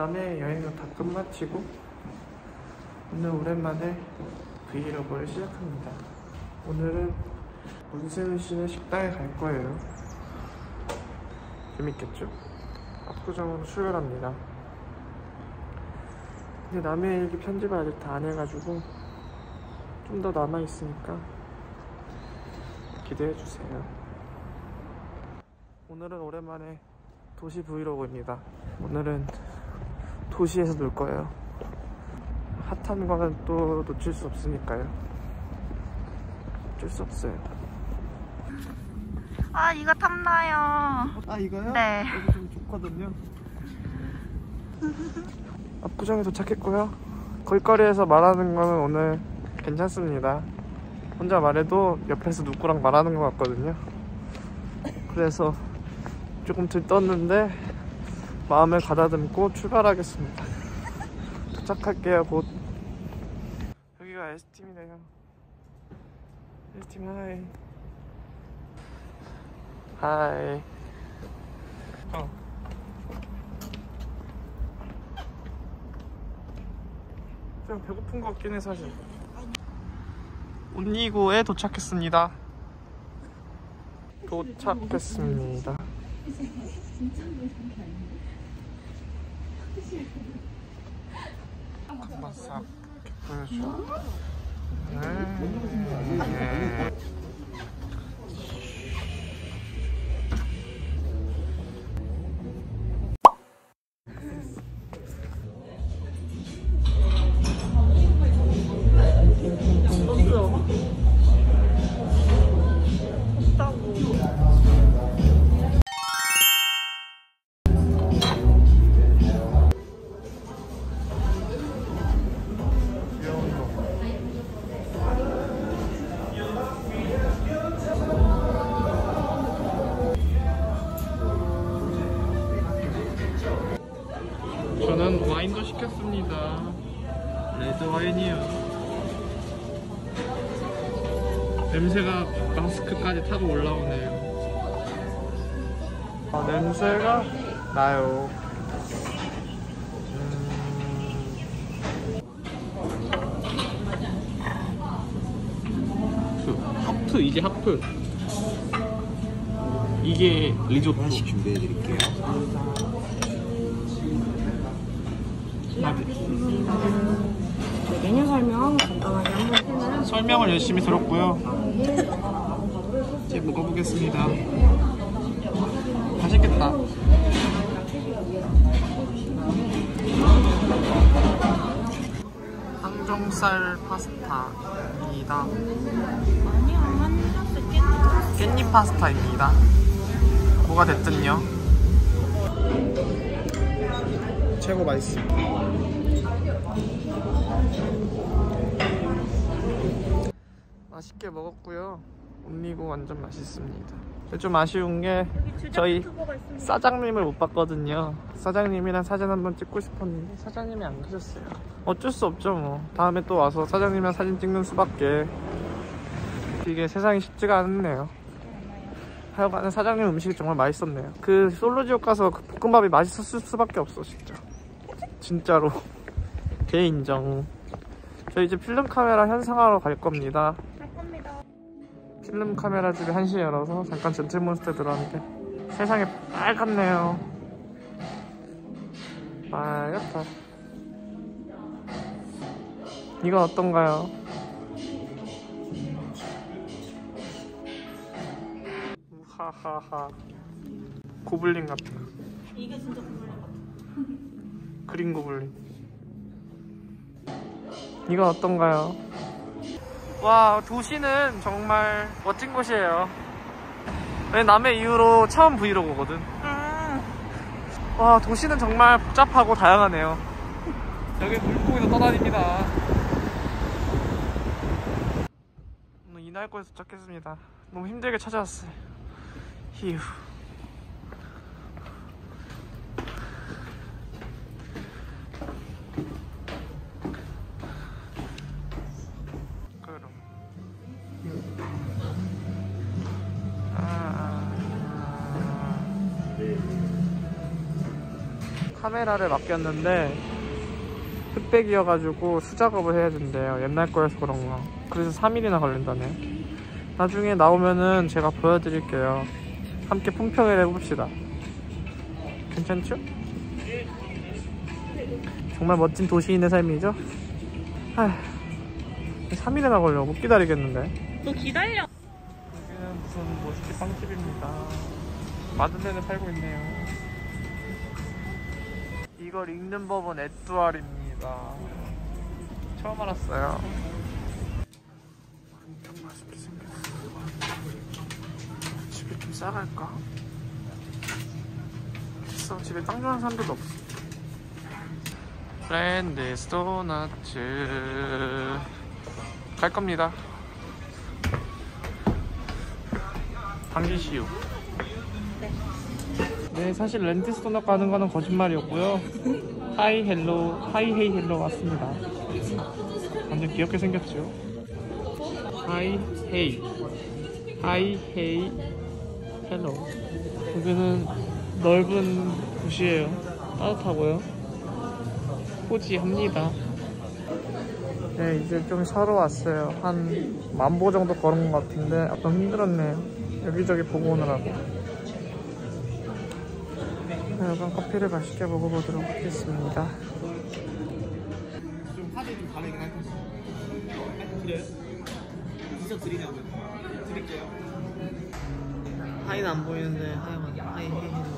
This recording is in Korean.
남해 여행을 다 끝마치고 오늘 오랜만에 브이로그를 시작합니다. 오늘은 문세윤 씨네 식당에 갈 거예요. 재밌겠죠? 압구정으로 출발합니다. 근데 남해 일기 편집을 아직 다 안 해가지고 좀 더 남아있으니까 기대해주세요. 오늘은 오랜만에 도시 브이로그입니다. 오늘은 도시에서 놀 거예요. 핫한 거는 또 놓칠 수 없으니까요. 어쩔 수 없어요. 아, 이거 탐나요. 아, 이거요? 네. 여기 좀 좋거든요. 압구정에 도착했고요. 거리거리에서 말하는 거는 오늘 괜찮습니다. 혼자 말해도 옆에서 누구랑 말하는 것 같거든요. 그래서 조금 들떴는데 마음을 가다듬고 출발하겠습니다. 도착할게요, 곧. 여기가 S팀이네요. S팀 하이. 하이. 좀 배고픈 것 같긴 해, 사실. 온니고에 도착했습니다. 도착했습니다. 한번 싹 보여줘. 저는 와인도 시켰습니다. 레드 와인이요. 냄새가 마스크까지 타고 올라오네요. 냄새가 나요. 하프, 이제 하프. 이게 리조또. 하나씩 준비해드릴게요. 메뉴 설명 간단하게 한번 해주세요. 설명을 열심히 들었고요. 이제 먹어보겠습니다. 맛있겠다. 항정살 파스타입니다. 아니요, 한국에서 깻잎 파스타입니다. 뭐가 됐든요. 최고 맛있습니다. 맛있게 먹었고요. 온니고 완전 맛있습니다. 좀 아쉬운 게 저희 사장님을 못 봤거든요. 사장님이랑 사진 한번 찍고 싶었는데 사장님이 안 계셨어요. 어쩔 수 없죠 뭐. 다음에 또 와서 사장님이랑 사진 찍는 수밖에. 이게 세상이 쉽지가 않네요. 하여간 사장님 음식이 정말 맛있었네요. 그 솔로지옥 가서 그 볶음밥이 맛있었을 수밖에 없어 진짜. 진짜로. 대인정. 저 이제 필름 카메라 현상하러 갈 겁니다. 필름 카메라 집이 1시에 열어서 잠깐 젠틀몬스터에 들어왔는데 세상이 빨갛네요. 빨갛다. 이건 어떤가요? 하하하. 고블린 같다. 이게 진짜 고블린 같아. 그린 고블린. 이건 어떤가요? 와, 도시는 정말 멋진 곳이에요. 남해 이후로 처음 브이로그거든. 와, 도시는 정말 복잡하고 다양하네요. 여기 물고기도 떠다닙니다. 오늘 이날거에서 도착했습니다. 너무 힘들게 찾아왔어요. 휴. 카메라를 맡겼는데 흑백이어가지고 수작업을 해야 된대요. 옛날 거여서 그런가. 그래서 3일이나 걸린다네요. 나중에 나오면은 제가 보여드릴게요. 함께 품평을 해봅시다. 괜찮죠? 정말 멋진 도시인의 삶이죠? 아휴, 3일이나 걸려. 못 기다리겠는데. 너 기다려. 여기는 무슨 모스키 빵집입니다. 마들렌을 팔고 있네요. 이걸 읽는 법은 에뚜알입니다. 처음 알았어요. 엄청 맛있게 생겼어. 집에 좀 싸갈까? 있어. 집에 빵 좋아하는 사람들도 없어. 랜디스 도너츠 갈 겁니다. 당기시오. 네, 사실 랜디스 도넛 가는 거는 거짓말이었고요. 하이 헬로, 하이 헤이 헬로 왔습니다. 완전 귀엽게 생겼죠? 하이 헤이, 하이 헤이 헬로. 여기는 넓은 곳이에요. 따뜻하고요. 포지합니다. 네, 이제 좀 사러 왔어요. 한 10,000보 정도 걸은 것 같은데 아까 힘들었네요. 여기저기 보고 오느라고. 네, 여러분 커피를 맛있게 먹어보도록 하겠습니다. 좀 하드 좀 다르긴 할 텐데. 드려요? 진짜 드리냐고요? 드릴게요. 하이는 안 보이는데 하이만 하이 헤이.